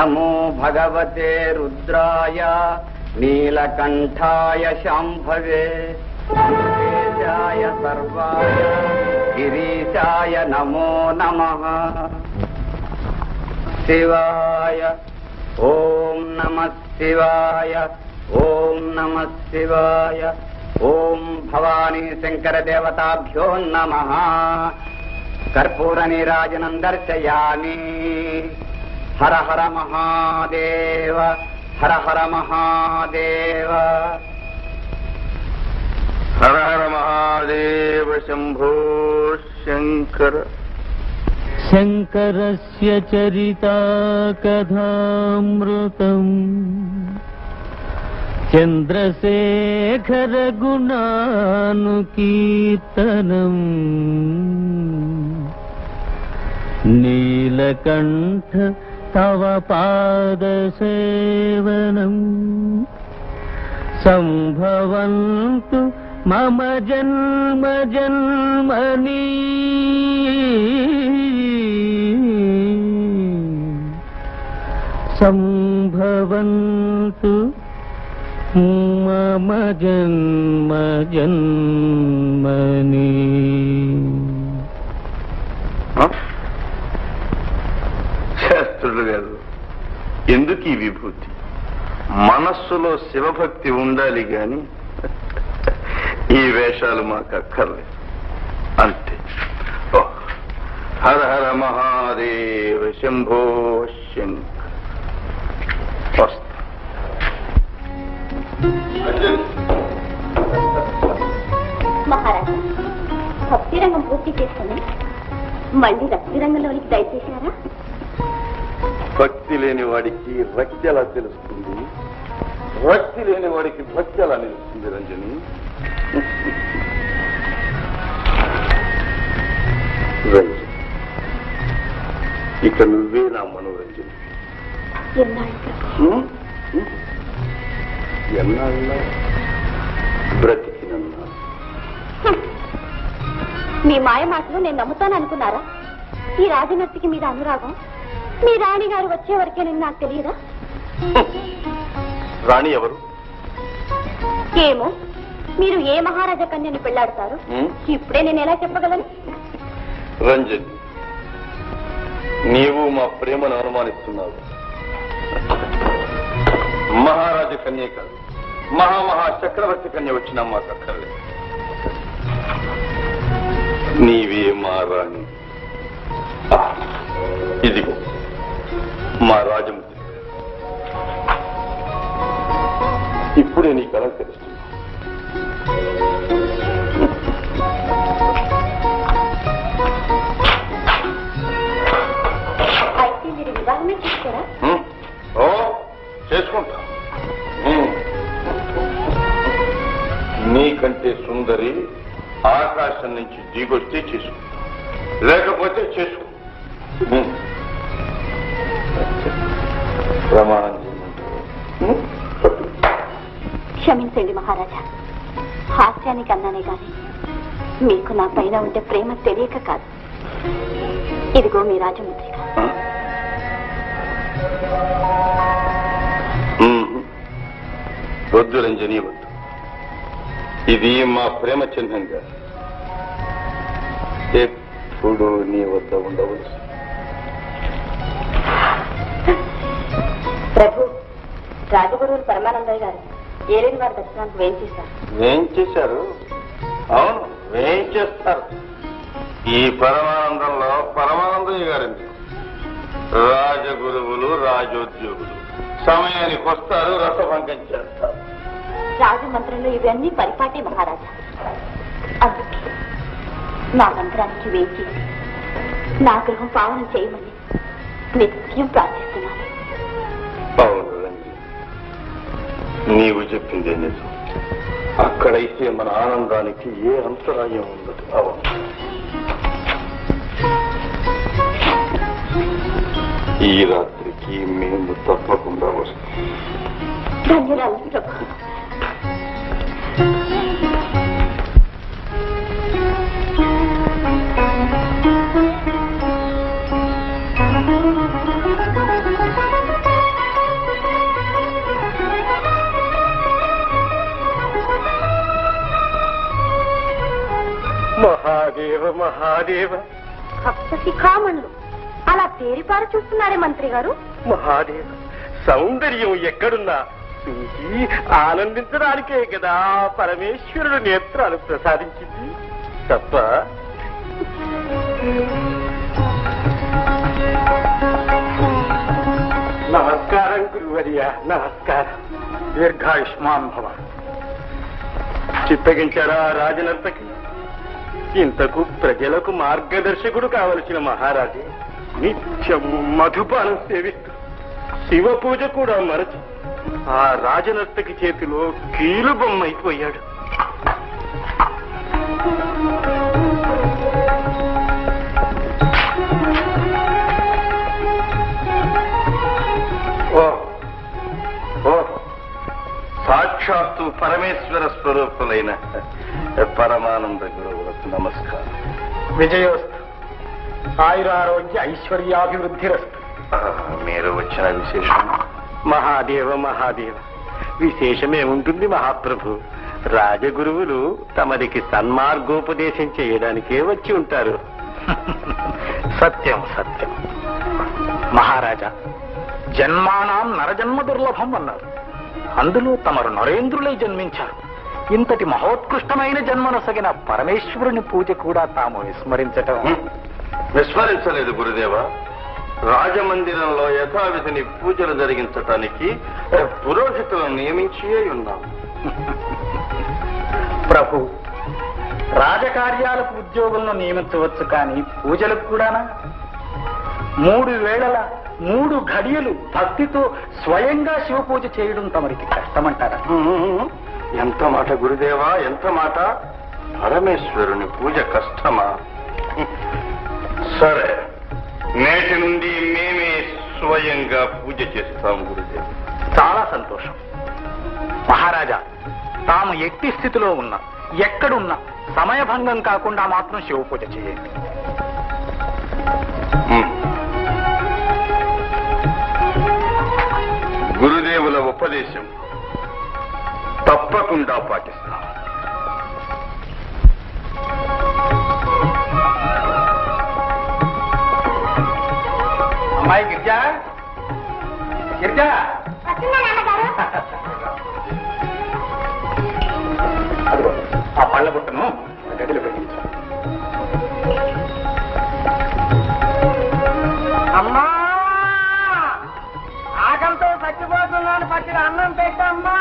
नमो भगवते रुद्राय नीलकंठाय शांभवे केशाय सर्वाय गिरीशाय नमो नमः। शिवाय ओम नमः शिवाय ओम नमः शिवाय ओम भवानी शंकर देवताभ्यो नमः। कर्पूर नीराजनं दर्शयामि। हर हर महादेव हर हर महादेव हर हर महादेव शंभो शंकर। शंकरस्य चरिता कथामृतम् चंद्रशेखर गुणानुकीर्तनम् नीलकंठ तव पादसेवनम् संभवन्तु मम जन्म जन्मनि संभवन्तु मम जन्म जन्मनि। శాస్త్రులు గారు, ఎందుకు ఈ విభూతి? మనస్సులో శివభక్తి ఉండాలి గాని ఈ వేషాలు మాకు అక్కర్లేదు అంతే. హర హర మహాదేవ శంభో శంకర్. మహారాజా, భక్తి రంగం పూర్తి చేసుకుని మళ్ళీ రక్తి రంగంలోనికి దయచేశారా? భక్తి లేని వాడికి రక్తి ఎలా తెలుస్తుంది? రక్తి లేని వాడికి భక్తి ఎలా నిలుస్తుంది రంజని? రంజని, ఇక నువ్వే నా మనోరంజని. ఎన్నాళ్ళ బ్రతికినన్నా? మీ మాయ మాటలు నేను నమ్ముతాను అనుకున్నారా? ఈ రాజనర్తికి మీద అనురాగం మీ రాణి గారు వచ్చే వరకేనని నాకు తెలియదా? రాణి ఎవరు? ఏమో, మీరు ఏ మహారాజా కన్యని పెళ్లాడతారు ఇప్పుడే నేను ఎలా చెప్పగలను? రంజన్, నీవు మా ప్రేమను అనుమానిస్తున్నావు. మహారాజ కన్య కాదు, మహామహా చక్రవర్తి కన్య వచ్చినా మాకు అక్కర్లేదు. నీవే మా రాణి. ఇదిగో మా రాజముద్ర. ఇప్పుడే నీకు అలంకరిస్తున్నా. అయితే మీరు వివాహమే చేస్తారా? ఓ, చేసుకుంటా. నీకంటే సుందరి ఆకాశం నుంచి దిగొస్తే చేసుకో, లేకపోతే చేసుకో. ప్రమాణం చేయమంటారు? క్షమించండి మహారాజా, హాస్యానికి అన్నానే గాని మీకు నా పైన ఉండే ప్రేమ తెలియక కాదు. ఇదిగో మీ రాజముద్రిక. వద్దు రంజని, వద్దు. ఇది మా ప్రేమ చిహ్నంగా ఎప్పుడు నీ వద్ద ఉండవచ్చు. ప్రభు, రాజగురువులు పరమానందయ్య గారు ఏలేని వారి దర్శనానికి వేయించేశారు. వేయించేశారు? అవును, వేయించేస్తారు. ఈ పరమానందంలో పరమానందయ్య గారండి. రాజగురువులు రాజోద్యోగులు సమయానికి వస్తారు, రసభంగం చేస్తారు. రాజమంత్రంలో ఇవన్నీ పరిపాటి మహారాజా. అందుకే నా మంత్రానికి వేయించేసి నా గృహం పావనం చేయమని నిత్యం ప్రార్థిస్తున్నాను. అవును రంజని, నీవు చెప్పిందే నిజం. అక్కడైతే మన ఆనందానికి ఏ అంతరాయం ఉండదు. అవును, ఈ రాత్రికి మేము తప్పకుండా వస్తాం. ధన్యవాదాలు ప్రభు. మహాదేవ మహాదేవ. సప్తశిఖామణులు అలా తేరిపారు చూస్తున్నారే మంత్రి గారు. మహాదేవ, సౌందర్యం ఎక్కడున్నా చూసి ఆనందించడానికే కదా పరమేశ్వరుడు నేత్రాలు ప్రసాదించింది తప్ప. నమస్కారం గురువర్య, నమస్కారం. దీర్ఘాయుష్మాన్ భవ. చిత్తగించారా రాజనర్తకి? ఇంతకు ప్రజలకు మార్గదర్శకుడు కావలసిన మహారాజే నిత్యం మధుపానం సేవిస్తూ శివ పూజ కూడా మరచి ఆ రాజనర్తకి చేతిలో కీలు బొమ్మైపోయాడు. సాక్షాత్తు పరమేశ్వర స్వరూపులైన పరమానంద గురువులకు నమస్కారం. విజయోస్తు. ఆయురారోగ్య ఐశ్వర్యాభివృద్ధిరస్తు. మీరు వచ్చిన విశేషం? మహాదేవ మహాదేవ, విశేషమేముంటుంది మహాప్రభు. రాజగురువులు తమరికి సన్మార్గోపదేశం చేయడానికే వచ్చి ఉంటారు. సత్యం సత్యం. మహారాజా, జన్మానాం నరజన్మ దుర్లభం అన్నారు. అందులో తమరు నరేంద్రులై జన్మించారు. ఇంతటి మహోత్కృష్టమైన జన్మనొసగిన పరమేశ్వరుని పూజ కూడా తాము విస్మరించటం. విస్మరించలేదు గురుదేవ. రాజమందిరంలో యథావిధిని పూజలు జరిగించటానికి పురోహితులను నియమించే ఉన్నాం. ప్రభు, రాజకార్యాలకు ఉద్యోగులను నియమించవచ్చు, కానీ పూజలకు కూడానా? 3 వేళల 3 ఘడియలు భక్తితో స్వయంగా శివ పూజ చేయడం తమరికి కష్టమంటారా? ఎంత మాట గురుదేవా, ఎంత మాట. పరమేశ్వరుని పూజ కష్టమా? సరే, నేటి నుండి మేమే స్వయంగా పూజ చేస్తాం గురుదేవ. చాలా సంతోషం. మహారాజా, తాము ఎట్టి స్థితిలో ఉన్నా ఎక్కడున్నా సమయభంగం కాకుండా మాత్రం శివ పూజ చేయండి. గురుదేవుల ఉపదేశం తప్పకుండా పాటిస్తాం. అమ్మాయి గిరిజా, గిరిజా, అదిగో ఆ పళ్ళ బుట్టను గదిలో పెట్టించు. అమ్మా, ఆకలితో చచ్చిపోతున్నాను, పచ్చిన అన్నం పెట్టమ్మా.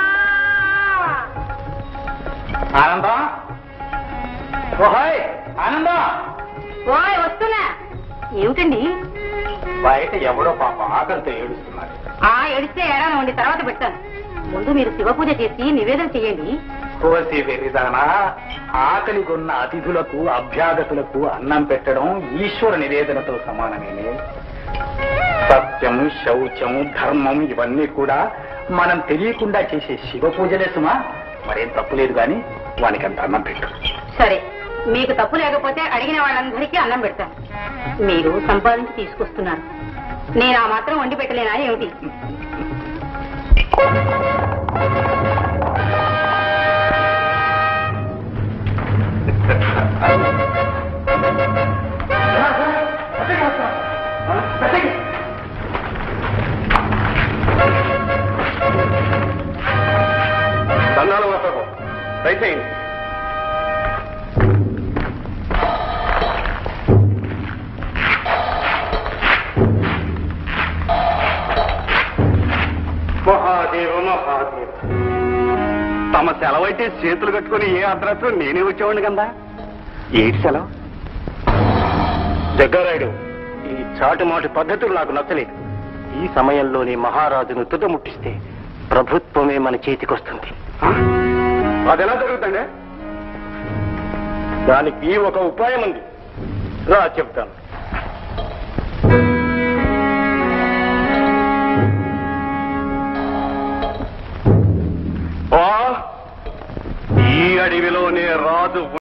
ఆనందం, ఓహోయ్ ఆనందం. ఓయ్ వస్తున్నా. ఏమిటండి? బయట ఎవడో పాప ఆకలితో ఏడుస్తున్నారు. ఏడిస్తే ఏడాది ఉండి తర్వాత పెడతాను. ముందు మీరు శివ పూజ చేసి నివేదన చేయండి. కోసి వెర్రిదానా, ఆకలి కొన్న అతిథులకు అభ్యాగతులకు అన్నం పెట్టడం ఈశ్వర నివేదనతో సమానమేనే. సత్యం, శౌచం, ధర్మం ఇవన్నీ కూడా మనం తెలియకుండా చేసే శివ పూజలే సుమా. మరేం తప్పులేదు గాని వానికంత అన్నం పెట్టు. సరే, మీకు తప్పు లేకపోతే అడిగిన వాళ్ళందరికీ అన్నం పెడతాను. మీరు సంపాదించి తీసుకొస్తున్నారు, నేను ఆ మాత్రం వండి పెట్టలేనా ఏమిటి? దండాలు మాత్రం దయచేయండి. మహాదేవ మహాదేవ, తమ సెలవైతే చేతులు కట్టుకుని ఏ అర్ధరాత్రి నేనే వచ్చేవాడిని కదా. ఏంటి సెలవు? జగ్గారాయుడు, ఈ చాటుమాటు పద్ధతులు నాకు నచ్చలేదు. ఈ సమయంలోనే మహారాజును తుదముట్టిస్తే ప్రభుత్వమే మన చేతికొస్తుంది. అదెలా జరుగుతుండే? దానికి ఒక ఉపాయం ఉంది, రా చెప్తాను. ఈ అడవిలోనే రాజు